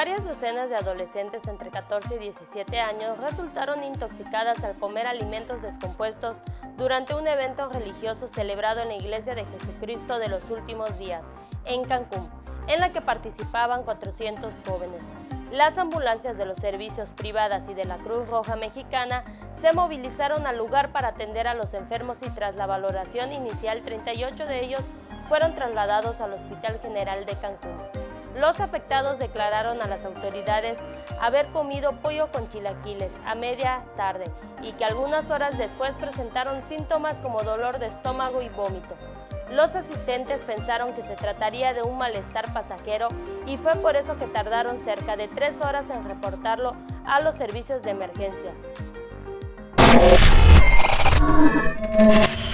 Varias docenas de adolescentes entre 14 y 17 años resultaron intoxicadas al comer alimentos descompuestos durante un evento religioso celebrado en la Iglesia de Jesucristo de los Últimos Días, en Cancún, en la que participaban 400 jóvenes. Las ambulancias de los servicios privadas y de la Cruz Roja Mexicana se movilizaron al lugar para atender a los enfermos y tras la valoración inicial, 38 de ellos fueron trasladados al Hospital General de Cancún. Los afectados declararon a las autoridades haber comido pollo con chilaquiles a media tarde y que algunas horas después presentaron síntomas como dolor de estómago y vómito. Los asistentes pensaron que se trataría de un malestar pasajero y fue por eso que tardaron cerca de 3 horas en reportarlo a los servicios de emergencia.